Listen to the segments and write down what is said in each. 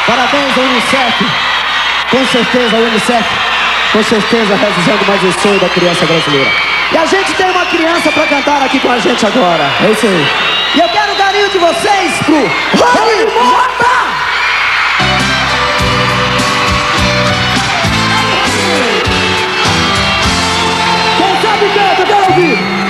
Parabéns ao Unicef. Com certeza, a Unicef, com certeza, realizando mais um sonho da criança brasileira. E a gente tem uma criança pra cantar aqui com a gente agora. É isso aí. E eu quero o carinho de vocês pro Rony Mota! Quem sabe canta, eu quero ouvir.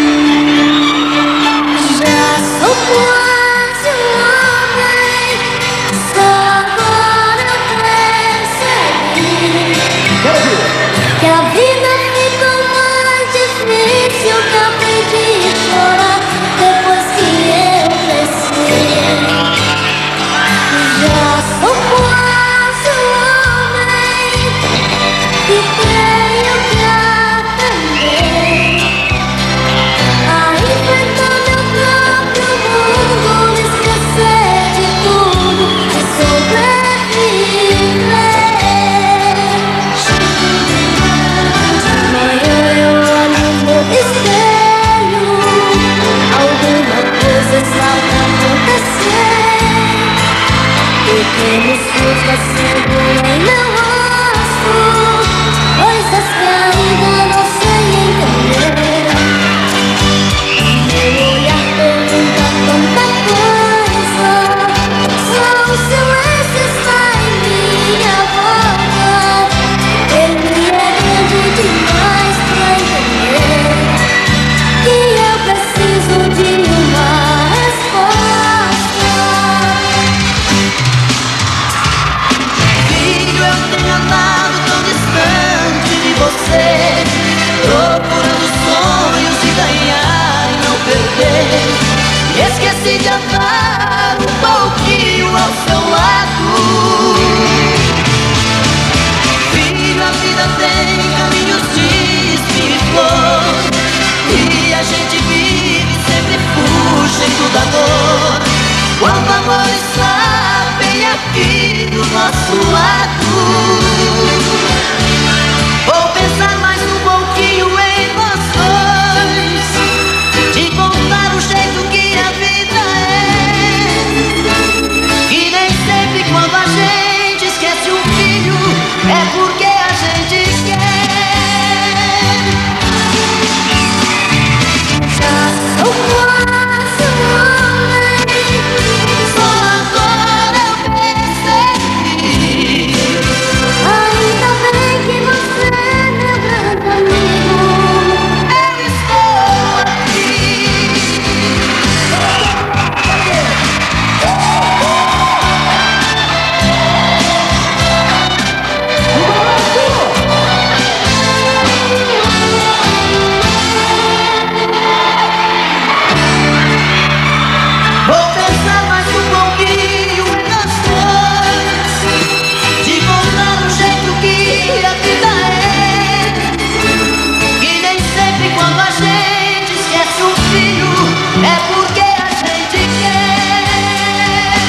Que a vida ficou mais difícil, que eu aprendi a chorar depois que eu cresci. Já sou quase um homem e creio que aprender a enfrentar meu próprio mundo, esquecer de tudo e sobreviver. Pequenos fios nascendo em meu rosto, coisas que ainda não sei entender. Meu olhar pergunta tanta coisa, só o silêncio está em minha boca. Ele é grande demais pra entender que eu preciso de uma resposta. Esqueci de andar um pouquinho ao seu lado. Filho, a vida tem caminhos de espírito e a gente vive sempre fugindo da dor, quando o amor está bem aqui do nosso lado. Vou pensar mais um pouquinho em nós dois, te contar o jeito que a vida é, que nem sempre quando a gente esquece um filho é porque a gente quer. Já sou quase um homem, Só agora eu percebi. ainda bem que você é meu grande amigo. Eu estou aqui. Vou pensar mais um pouquinho em nós dois, te contar o jeito que a vida é, que nem sempre quando a gente esquece um filho é porque a gente quer.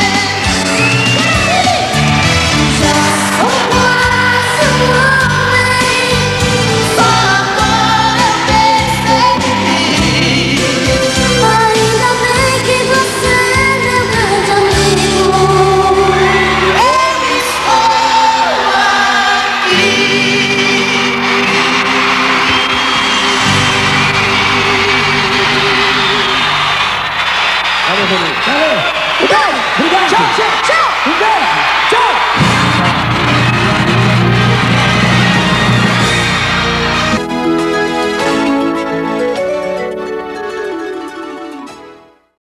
Já sou quase um homem, Só agora eu percebi. ainda bem que você é meu grande amigo. Eu estou aqui. Valeu, Rony. Valeu.